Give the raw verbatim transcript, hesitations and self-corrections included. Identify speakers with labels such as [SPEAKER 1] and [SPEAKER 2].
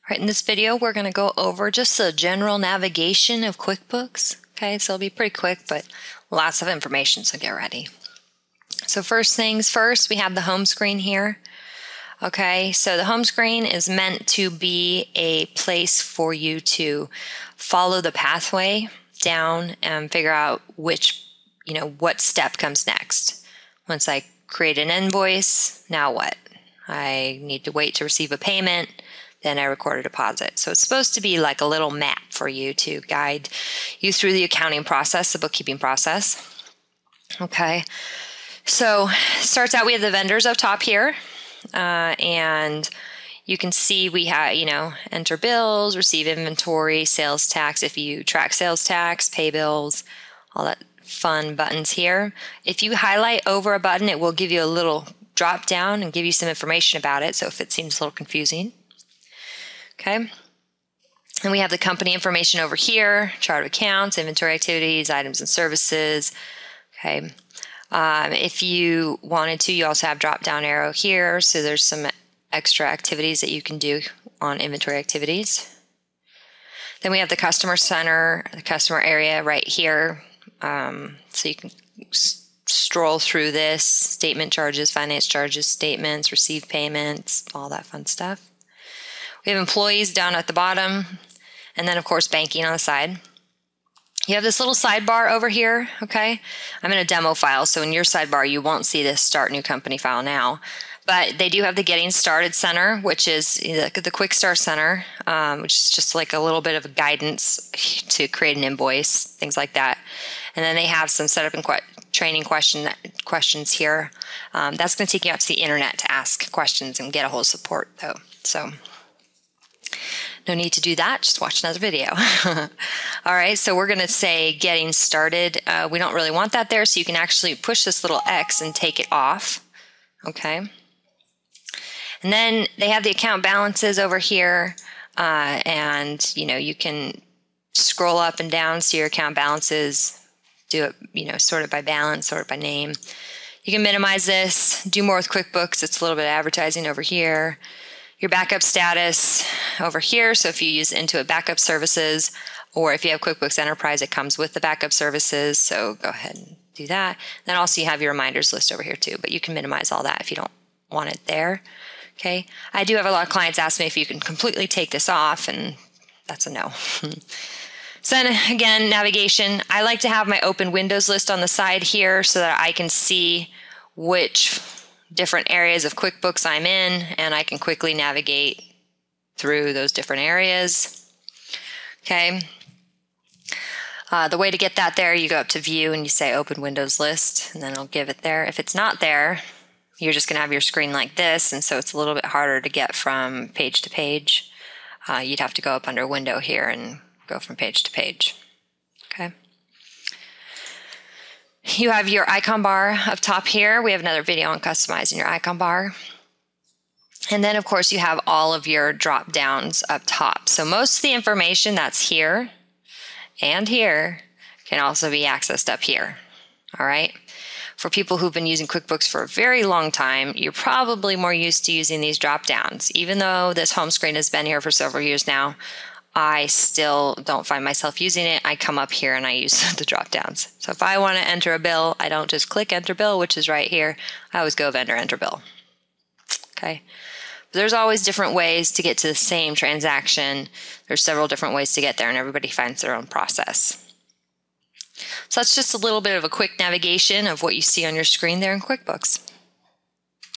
[SPEAKER 1] Right, in this video, we're going to go over just the general navigation of QuickBooks. Okay, so it'll be pretty quick, but lots of information, so get ready. So first things first, we have the home screen here. Okay, so the home screen is meant to be a place for you to follow the pathway down and figure out which, you know, what step comes next. Once I create an invoice, now what? I need to wait to receive a payment. Then I record a deposit. So it's supposed to be like a little map for you to guide you through the accounting process, the bookkeeping process. Okay, so starts out, we have the vendors up top here. Uh, and you can see we have, you know, enter bills, receive inventory, sales tax, if you track sales tax, pay bills, all that fun buttons here. If you highlight over a button, it will give you a little drop down and give you some information about it. So if it seems a little confusing. Okay, and we have the company information over here, chart of accounts, inventory activities, items and services. Okay, um, if you wanted to, you also have drop down arrow here, so there's some extra activities that you can do on inventory activities. Then we have the customer center, the customer area right here, um, so you can stroll through this, statement charges, finance charges, statements, receive payments, all that fun stuff. We have employees down at the bottom, and then of course banking on the side. You have this little sidebar over here, okay? I'm in a demo file, so in your sidebar you won't see this start new company file now, but they do have the getting started center, which is the, the quick start center, um, which is just like a little bit of a guidance to create an invoice, things like that. And then they have some setup and que training question questions here. Um, that's going to take you out to the internet to ask questions and get a whole support though, so. No need to do that, just watch another video. All right, so we're gonna say getting started. Uh, we don't really want that there, so you can actually push this little X and take it off, okay? And then they have the account balances over here, uh, and you know, you can scroll up and down, see your account balances, do it, you know, sort it by balance, sort it by name. You can minimize this, do more with QuickBooks. It's a little bit of advertising over here. Your backup status over here, so if you use Intuit backup services, or if you have QuickBooks Enterprise, it comes with the backup services, so go ahead and do that. Then also you have your reminders list over here too, but you can minimize all that if you don't want it there. Okay, I do have a lot of clients ask me if you can completely take this off, and that's a no. So then again, navigation, I like to have my open windows list on the side here so that I can see which different areas of QuickBooks I'm in, and I can quickly navigate through those different areas. Okay. Uh, the way to get that there, you go up to View and you say Open Windows List, and then it'll give it there. If it's not there, you're just going to have your screen like this, and so it's a little bit harder to get from page to page. Uh, you'd have to go up under Window here and go from page to page. Okay. You have your icon bar up top here. We have another video on customizing your icon bar. And then of course you have all of your drop downs up top. So most of the information that's here and here can also be accessed up here. All right. For people who've been using QuickBooks for a very long time, you're probably more used to using these drop downs. Even though this home screen has been here for several years now, I still don't find myself using it. I come up here and I use the drop downs. So if I want to enter a bill, I don't just click enter bill, which is right here. I always go vendor enter bill. Okay. But there's always different ways to get to the same transaction. There's several different ways to get there, and everybody finds their own process. So that's just a little bit of a quick navigation of what you see on your screen there in QuickBooks.